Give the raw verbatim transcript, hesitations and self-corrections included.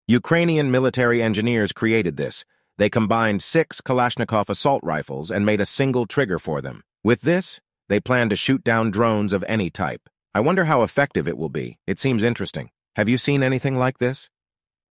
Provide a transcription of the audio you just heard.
Ukrainian military engineers created this. They combined six Kalashnikov assault rifles and made a single trigger for them. With this, they plan to shoot down drones of any type. I wonder how effective it will be. It seems interesting. Have you seen anything like this?